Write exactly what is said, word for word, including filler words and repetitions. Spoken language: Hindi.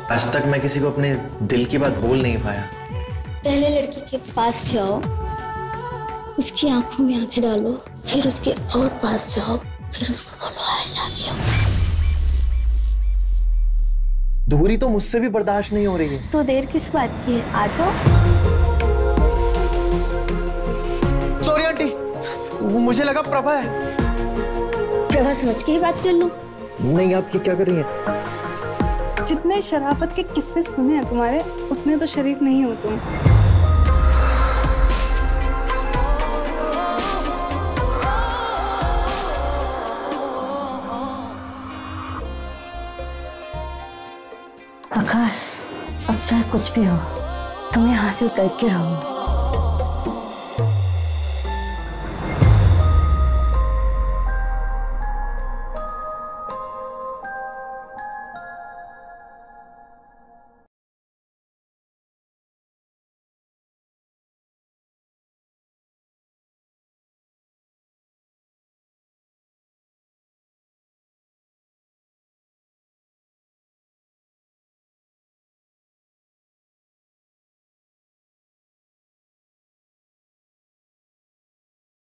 आज तक मैं किसी को अपने दिल की बात बोल नहीं पाया। पहले लड़की के पास जाओ, उसकी आंखों में आंखें डालो, फिर उसके और पास जाओ, फिर उसको बोलो आई लव यू। दूरी तो मुझसे भी बर्दाश्त नहीं हो रही है। तो देर किस बात की है, आ जाओ। सॉरी आंटी, मुझे लगा प्रभा है। प्रभा समझ के ही बात कर लो। नहीं, आप ये क्या कर रही हैं? जितने शराफत के किस्से सुने हैं तुम्हारे, उतने तो शरीफ नहीं हो तुम। आकाश, अब चाहे कुछ भी हो, तुम्हें हासिल करके रहूंगी।